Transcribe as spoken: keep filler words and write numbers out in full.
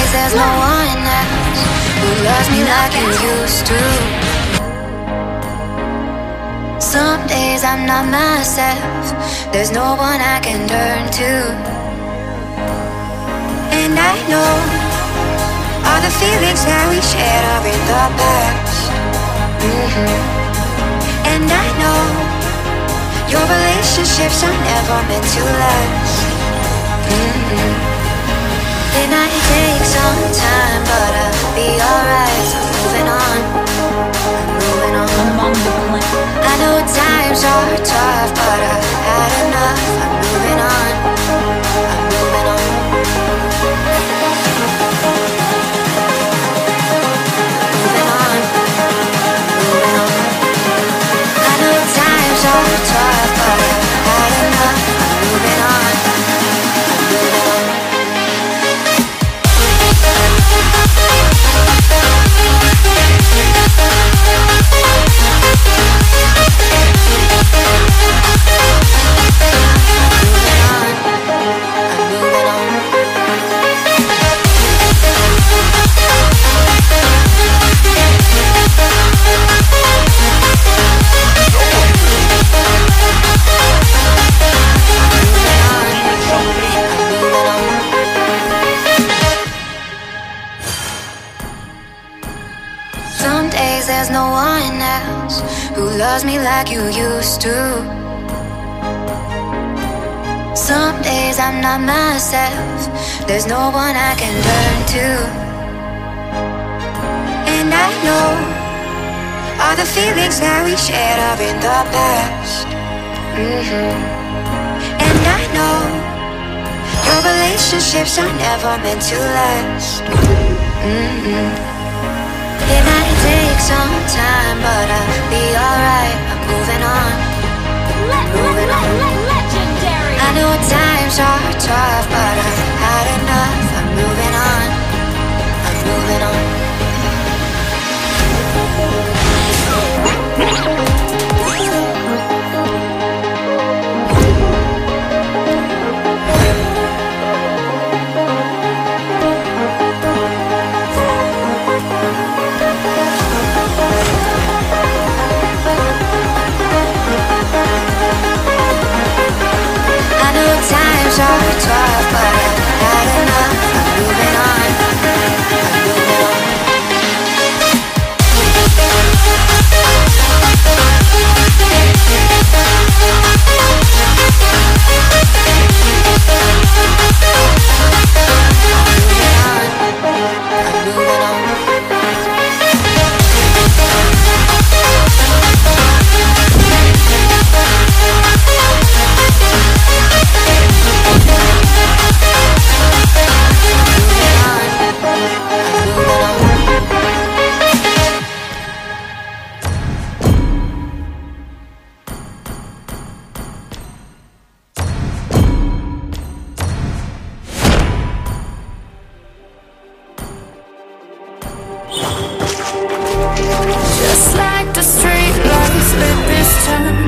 days there's no one else who loves me like you used to. Some days I'm not myself, there's no one I can turn to. And I know all the feelings that we shared are in the past. Mm-hmm. And I know your relationships are never meant to last. Mm-hmm. It might take some time, but I'll be alright. I'm moving on, I'm moving on. I know times are tough, but I've had enough. I'm moving on, I'm moving on. Moving on, moving on. I know times are tough, but I've had enough. I'm moving on, I'm moving on. There's no one else who loves me like you used to. Some days I'm not myself, there's no one I can turn to. And I know all the feelings that we shared are in the past. Mm-hmm. And I know your relationships are never meant to last. Mm-hmm. It might take some time, but I'll be alright. I'm moving on, moving on. Legendary. I know times are tough, but I've had enough. I'm moving on, I'm moving on. Times are tough, but I've had enough. I'm moving on, I'm moving on. I'm moving on. Just like the street lights lit this town,